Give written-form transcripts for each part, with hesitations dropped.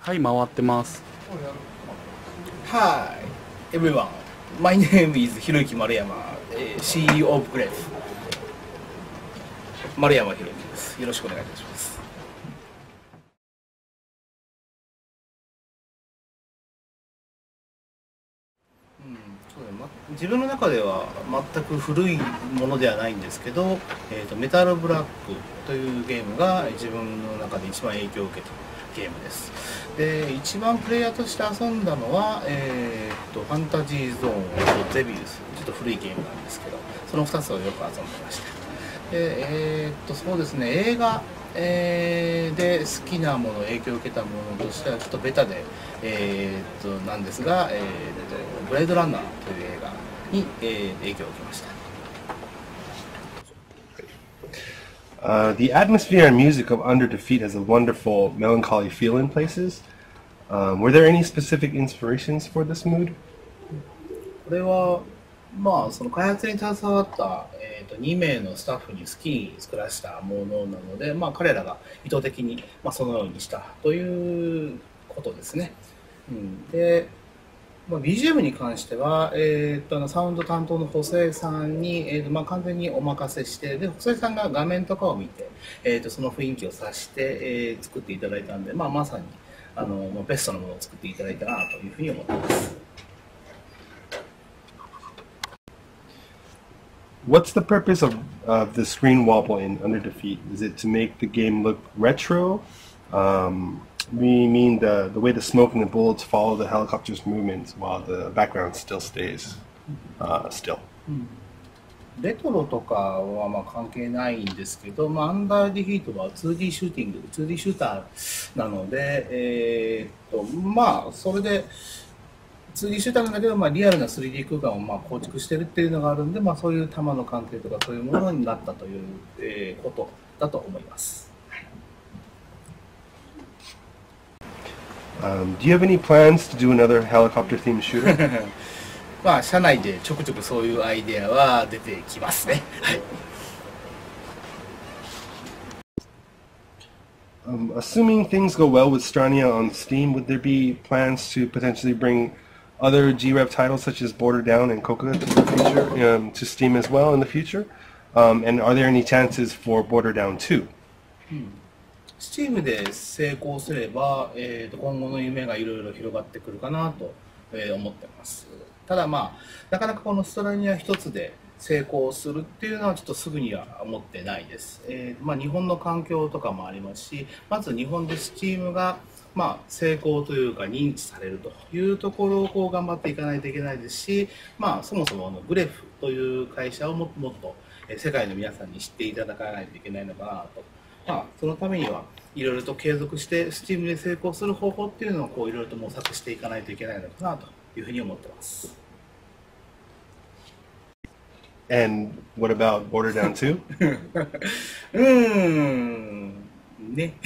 はい、回ってます。 Hi, everyone. My name is Hiroyuki Maruyama, CEO of Graph. 丸山博之です。よろしくお願いいたします。自分の中では全く古いものではないんですけど、メタルブラックというゲームが自分の中で一番影響を受けたゲームです。で、一番プレイヤーとして遊んだのは、ファンタジーゾーンとゼビウス、ちょっと古いゲームなんですけど、その2つをよく遊んでました。で、そうですね、映画、で好きなもの、影響を受けたものとしてはちょっとベタで、なんですが、ブレードランナーという映画に、影響を受けました。 The atmosphere and music of Under Defeat has a wonderful melancholy feel in places. Were there any specific inspirations for this mood? これはその開発に携わった、2名のスタッフに好きに作らせたものなので、彼らが意図的に、そのようにしたということですね。で、BGM に関しては、サウンド担当の補正さんに、完全にお任せして、で補正さんが画面とかを見て、その雰囲気を察して、作っていただいたんで、まさにベストなものを作っていただいたなというふうに思っています。 What's the purpose of the screen wobble in Under Defeat? Is it to make the game look retro? We mean the way the smoke and the bullets follow the helicopter's movements while the background still stays still. レトロとかは関係ないんですけど、アンダーディフィートは 2D シューティング、2D シューターなので、それで 2D シューターなんだけど、リアルな 3D 空間を構築してるっていうのがあるんで、そういう弾の関係とかそういうものになったという、ことだと思います。 Do you have any plans to do another helicopter themed shooter? 社内でちょくちょくそういうアイデアは出てきますね。はい。 Assuming things go well with Strania on Steam, would there be plans to potentially bring other GREV titles such as Border Down and Coca to the future, to Steam as well in the future? And are there any chances for Border Down 2? Steam で成功すれば、今後の夢がいろいろ広がってくるかなと、思ってます。ただなかなかこのストラニア一つで成功するっていうのはちょっとすぐには思ってないです。日本の環境とかもありますし、まず日本で Steam が成功というか認知されるというところを頑張っていかないといけないですし、そもそもグレフという会社をもっと世界の皆さんに知っていただかないといけないのかなと。そのためにはいろいろと継続して Steam で成功する方法っていうのをいろいろと模索していかないといけないのかなというふうに思ってます。 And what about Border Down 2? ね。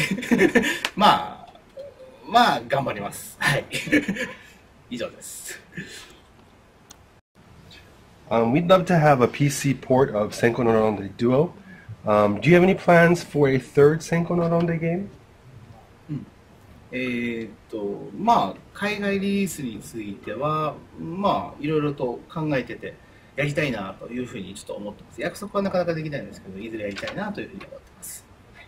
頑張ります。はい。以上です。 We'd love to have a PC port of Senko no Ronde Duo. Do you have any plans for a third Senko no Ronde game? 海外リリースについてはいろいろと考えててやりたいなというふうにちょっと思ってます。約束はなかなかできないんですけど、いずれやりたいなというふうに思ってます。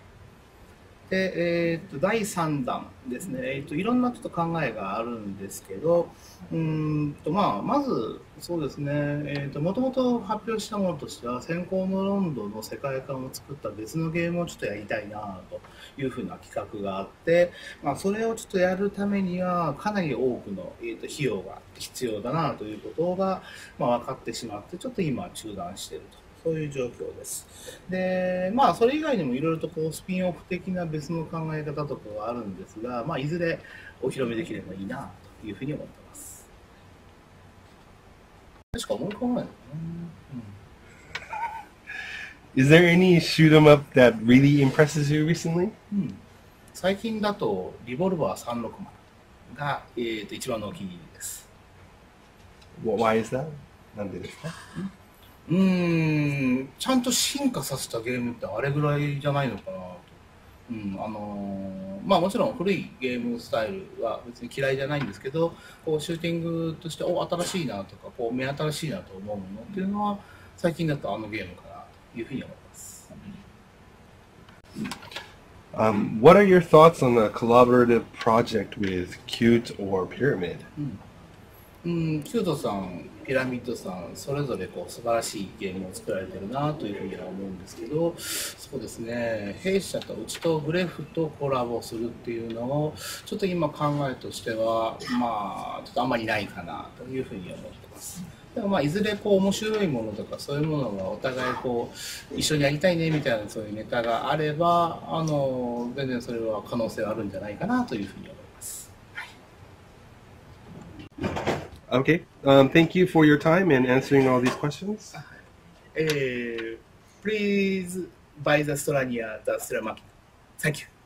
で、第3弾ですね、いろんなちょっと考えがあるんですけど、まずそうですね、もともと発表したものとしては先行のロンドンの世界観を作った別のゲームをちょっとやりたいなというふうな企画があって、それをちょっとやるためにはかなり多くの、費用が必要だなということが、分かってしまってちょっと今中断していると。そういう状況です。で、それ以外にもいろいろとスピンオフ的な別の考え方とかがあるんですが、いずれお披露目できればいいなというふうに思ってます。確か思い浮かばないのかな。 Is there any shoot 'em up that really impresses you recently? 最近だとリボルバー360が、一番のお気に入りです。 Why is that? なんでですか？ ちゃんと進化させたゲームってあれぐらいじゃないのかなと。 まあもちろん古いゲームスタイルは別に嫌いじゃないんですけど、こうシューティングとして新しいなとかこう目新しいなと思うものっていうのは最近だとあのゲームかなというふうに思います。 What are your thoughts on a collaborative project with Qt or Pyramid? キュートさん、ピラミッドさん、それぞれこう素晴らしいゲームを作られてるなというふうには思うんですけど、そうですね、弊社とうちとグレフとコラボするっていうのを、ちょっと今考えとしては、まあ、ちょっとあんまりないかなというふうに思ってます。でもまあいずれこう面白いものとかそういうものがお互いこう一緒にやりたいねみたいなそういうネタがあれば全然それは可能性はあるんじゃないかなというふうに思います。 Okay. Thank you for your time and answering all these questions. Please buy the Solania, the Stellar Market. Thank you.